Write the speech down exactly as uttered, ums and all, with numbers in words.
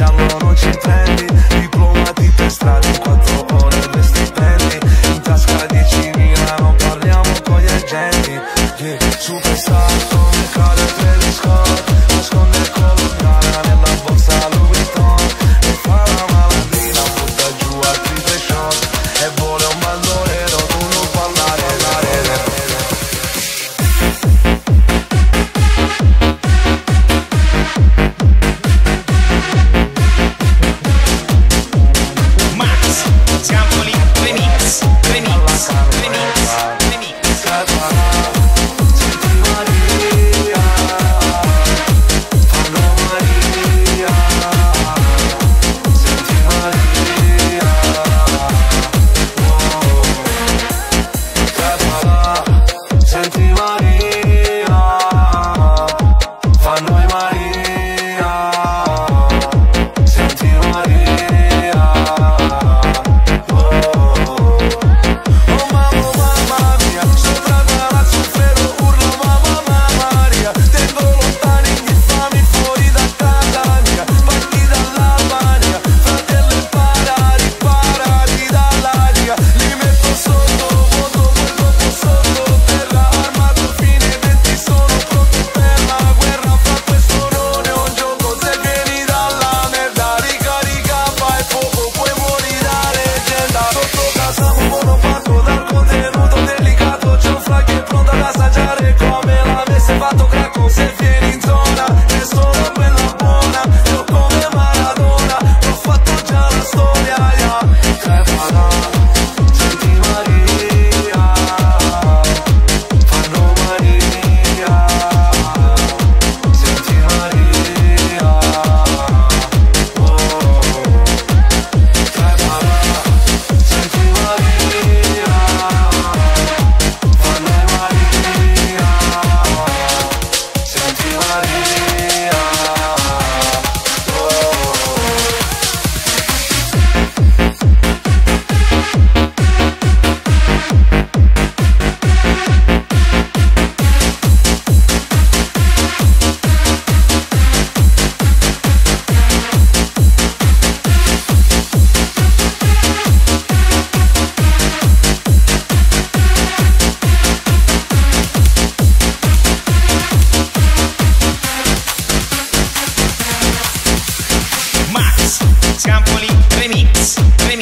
lasciarlo non ci prendi, diplomati per strada in quattro ore due stipendi, in tasca diecimila non parliamo con gli agenti, yeah. Superstar come cade Travis Scott, nasconde il colonnara nella borsa Louis Vuitton e fa la malandrina, butta giù altri tre shot e vuole un bandolero, tu non puoi andare, andare. Scampoli remix, remix, remix, remix. Senti Maria, fanno Maria, senti Maria, oh. Senti Maria, fanno Maria, senti Maria. Oh mamma, mamma mia, sopra il palazzo Ferro urlo mamma, mamma Maria. Tengo lontani gli infami fuori da casa mia, parti dall'Albania, fratello impara, riparati dall'aria. Li metto sotto, vuoto, poi dopo sotto terra, armato fine venti, sono pronto per la guerra. Fra questo non è un gioco, se vieni dalla merda, ricarica, fai fuoco, poi muori da leggenda. Sotto casa un buono fatto dal contenuto delicato, c'è un flag che è pronto ad assaggiare come l'avesse fatto Cracco. Se vieni in zona c'è solo quella buona, io come Maradona ho fatto già la storia, yeah. Crepala, senti Maria, fanno Maria, senti Maria, oh. Crepala, senti Maria, fanno Maria, senti Maria, oh. Max Scampoli remix, remix.